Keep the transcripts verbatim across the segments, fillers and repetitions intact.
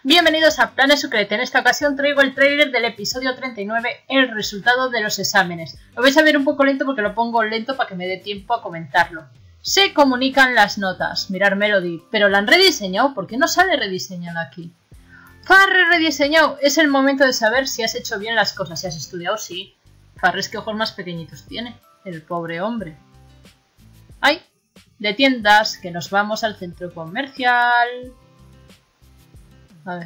Bienvenidos a Planet Secret. En esta ocasión traigo el tráiler del episodio treinta y nueve, el resultado de los exámenes. Lo vais a ver un poco lento porque lo pongo lento para que me dé tiempo a comentarlo. Se comunican las notas, mirar Melody, pero la han rediseñado. ¿Por qué no sale rediseñado aquí? Farre rediseñado. Es el momento de saber si has hecho bien las cosas. Si has estudiado, sí. Farre, es que ojos más pequeñitos tiene, el pobre hombre. ¡Ay! De tiendas, que nos vamos al centro comercial. A ver.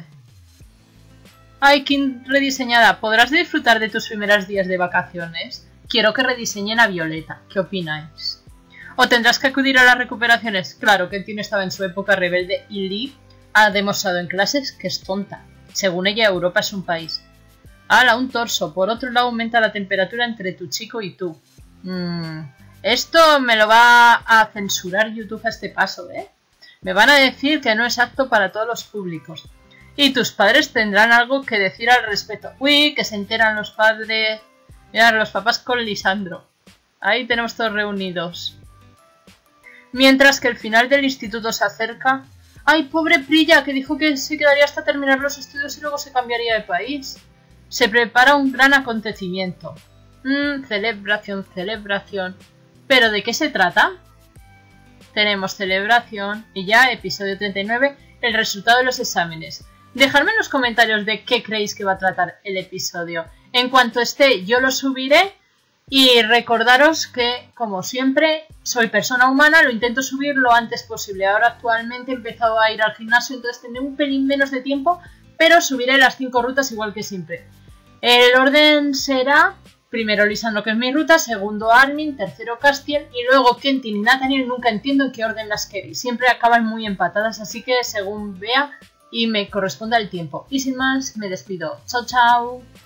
¡Ay, qué rediseñada! ¿Podrás disfrutar de tus primeros días de vacaciones? Quiero que rediseñen a Violeta. ¿Qué opináis? ¿O tendrás que acudir a las recuperaciones? Claro, que Ken estaba en su época rebelde y Lee ha demostrado en clases que es tonta. Según ella, Europa es un país. ¡Hala, un torso! Por otro lado, aumenta la temperatura entre tu chico y tú. Mm, esto me lo va a censurar YouTube a este paso, ¿eh? Me van a decir que no es apto para todos los públicos. Y tus padres tendrán algo que decir al respecto. Uy, que se enteran los padres. Mirad, los papás con Lisandro. Ahí tenemos todos reunidos. Mientras que el final del instituto se acerca. ¡Ay, pobre Priya! Que dijo que se quedaría hasta terminar los estudios y luego se cambiaría de país. Se prepara un gran acontecimiento. Mmm, celebración, celebración. ¿Pero de qué se trata? Tenemos celebración y ya, episodio treinta y nueve, el resultado de los exámenes. Dejadme en los comentarios de qué creéis que va a tratar el episodio. En cuanto esté, yo lo subiré. Y recordaros que, como siempre, soy persona humana, lo intento subir lo antes posible. Ahora actualmente he empezado a ir al gimnasio, entonces tendré un pelín menos de tiempo, pero subiré las cinco rutas igual que siempre. El orden será, primero Lisandro, que es mi ruta, segundo Armin, tercero Castiel, y luego Quentin y Nathaniel. Nunca entiendo en qué orden las queréis. Siempre acaban muy empatadas, así que según vea y me corresponda el tiempo. Y sin más, me despido. Chao, chao.